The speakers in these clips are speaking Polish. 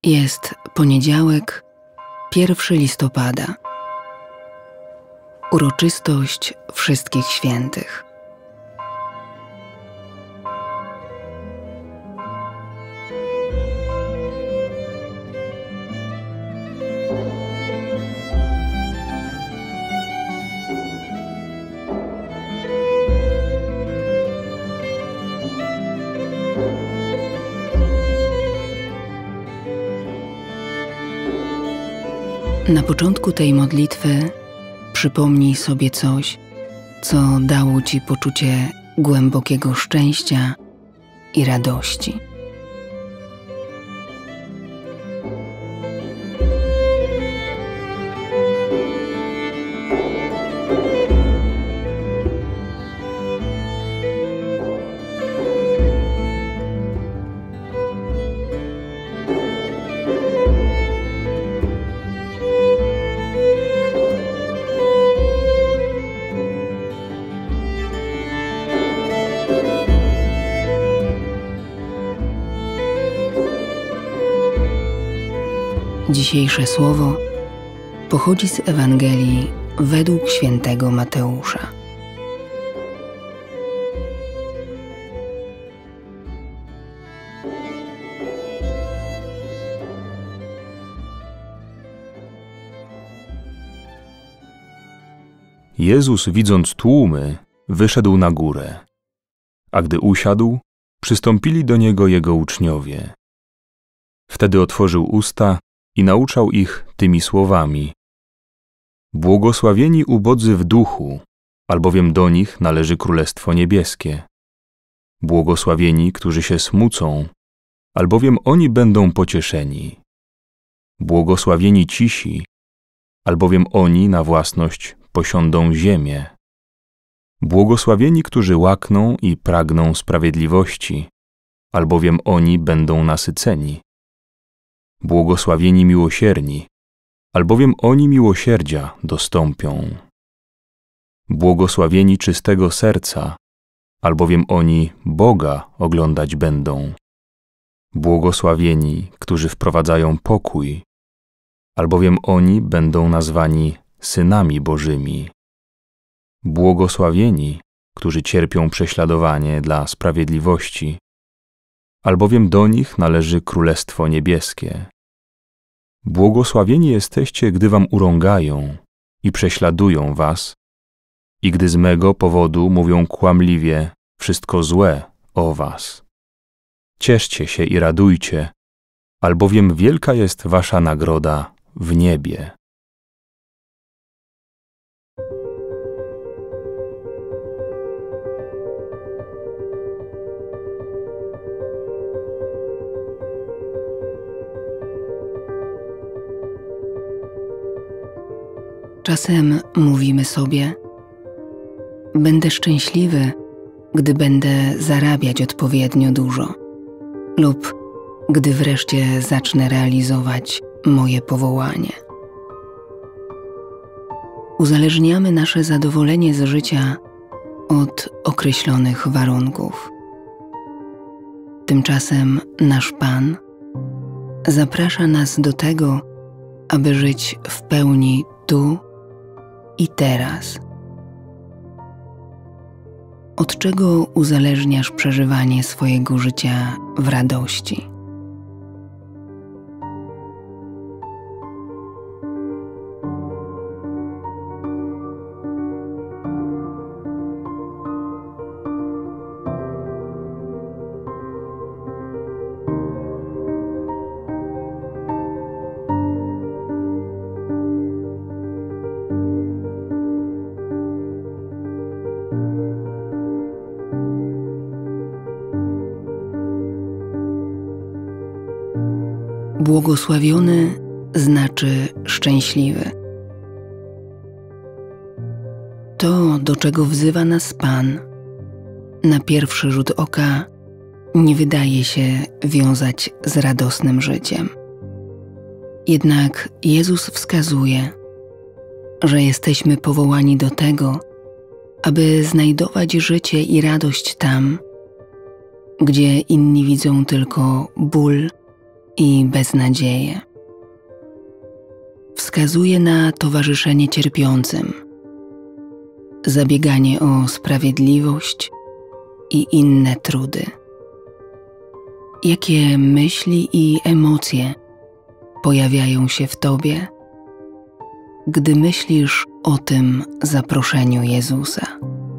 Jest poniedziałek, 1 listopada. Uroczystość Wszystkich Świętych. Na początku tej modlitwy przypomnij sobie coś, co dało Ci poczucie głębokiego szczęścia i radości. Dzisiejsze słowo pochodzi z Ewangelii według świętego Mateusza. Jezus, widząc tłumy, wyszedł na górę, a gdy usiadł, przystąpili do Niego Jego uczniowie. Wtedy otworzył usta i nauczał ich tymi słowami: Błogosławieni ubodzy w duchu, albowiem do nich należy Królestwo Niebieskie. Błogosławieni, którzy się smucą, albowiem oni będą pocieszeni. Błogosławieni cisi, albowiem oni na własność posiądą ziemię. Błogosławieni, którzy łakną i pragną sprawiedliwości, albowiem oni będą nasyceni. Błogosławieni miłosierni, albowiem oni miłosierdzia dostąpią. Błogosławieni czystego serca, albowiem oni Boga oglądać będą. Błogosławieni, którzy wprowadzają pokój, albowiem oni będą nazwani synami Bożymi. Błogosławieni, którzy cierpią prześladowanie dla sprawiedliwości, albowiem do nich należy Królestwo Niebieskie. Błogosławieni jesteście, gdy wam urągają i prześladują was, i gdy z mego powodu mówią kłamliwie wszystko złe o was. Cieszcie się i radujcie, albowiem wielka jest wasza nagroda w niebie. Czasem mówimy sobie: będę szczęśliwy, gdy będę zarabiać odpowiednio dużo, lub gdy wreszcie zacznę realizować moje powołanie. Uzależniamy nasze zadowolenie z życia od określonych warunków. Tymczasem nasz Pan zaprasza nas do tego, aby żyć w pełni tu i teraz. Od czego uzależniasz przeżywanie swojego życia w radości? Błogosławiony znaczy szczęśliwy. To, do czego wzywa nas Pan, na pierwszy rzut oka nie wydaje się wiązać z radosnym życiem. Jednak Jezus wskazuje, że jesteśmy powołani do tego, aby znajdować życie i radość tam, gdzie inni widzą tylko ból i beznadzieję. Wskazuje na towarzyszenie cierpiącym, zabieganie o sprawiedliwość i inne trudy. Jakie myśli i emocje pojawiają się w tobie, gdy myślisz o tym zaproszeniu Jezusa?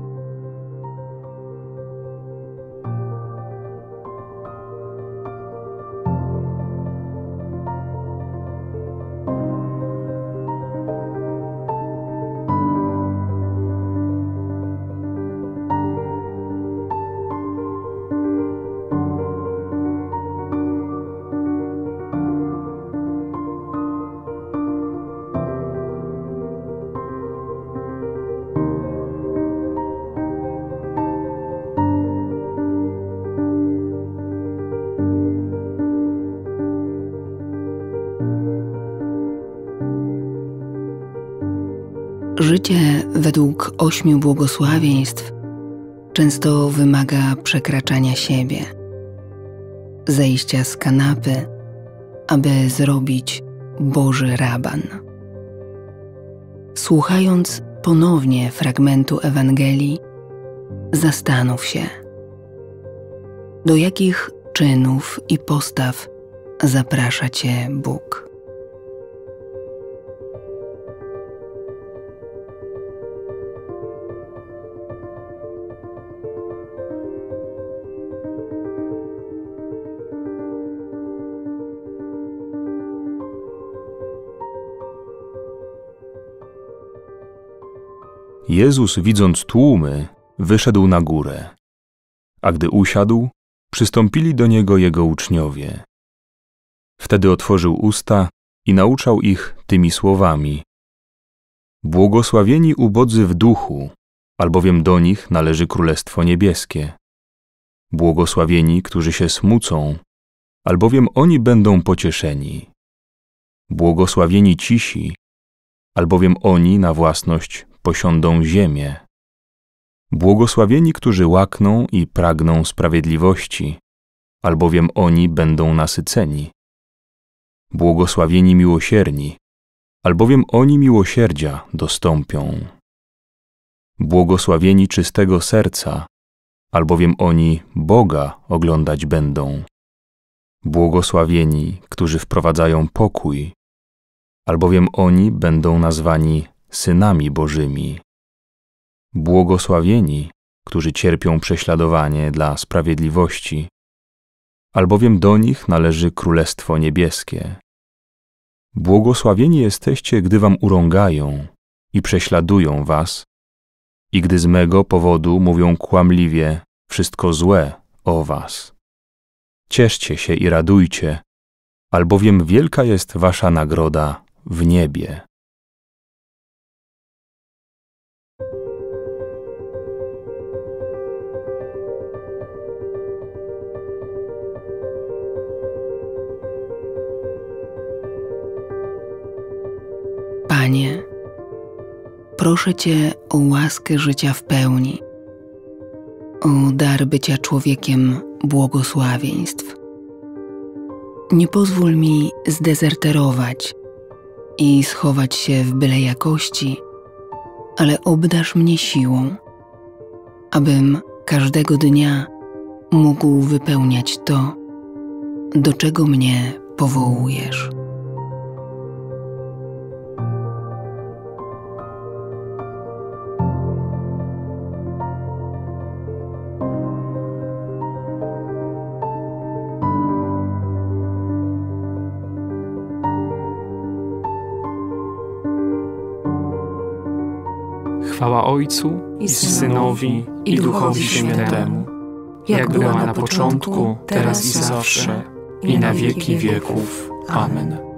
Życie według 8 błogosławieństw często wymaga przekraczania siebie, zejścia z kanapy, aby zrobić Boży raban. Słuchając ponownie fragmentu Ewangelii, zastanów się, do jakich czynów i postaw zaprasza cię Bóg. Jezus, widząc tłumy, wyszedł na górę, a gdy usiadł, przystąpili do Niego Jego uczniowie. Wtedy otworzył usta i nauczał ich tymi słowami: Błogosławieni ubodzy w duchu, albowiem do nich należy Królestwo Niebieskie. Błogosławieni, którzy się smucą, albowiem oni będą pocieszeni. Błogosławieni cisi, albowiem oni na własność posiądą ziemię. Błogosławieni, którzy łakną i pragną sprawiedliwości, albowiem oni będą nasyceni. Błogosławieni miłosierni, albowiem oni miłosierdzia dostąpią. Błogosławieni czystego serca, albowiem oni Boga oglądać będą. Błogosławieni, którzy wprowadzają pokój, albowiem oni będą nazwani synami Bożymi. Błogosławieni, którzy cierpią prześladowanie dla sprawiedliwości, albowiem do nich należy Królestwo Niebieskie. Błogosławieni jesteście, gdy wam urągają i prześladują was, i gdy z mego powodu mówią kłamliwie wszystko złe o was. Cieszcie się i radujcie, albowiem wielka jest wasza nagroda w niebie. Panie, proszę Cię o łaskę życia w pełni, o dar bycia człowiekiem błogosławieństw. Nie pozwól mi zdezerterować i schować się w byle jakości, ale obdarz mnie siłą, abym każdego dnia mógł wypełniać to, do czego mnie powołujesz. Chwała Ojcu i Synowi, i Duchowi Świętemu, jak była na początku, teraz i zawsze, i na wieki wieków. Amen.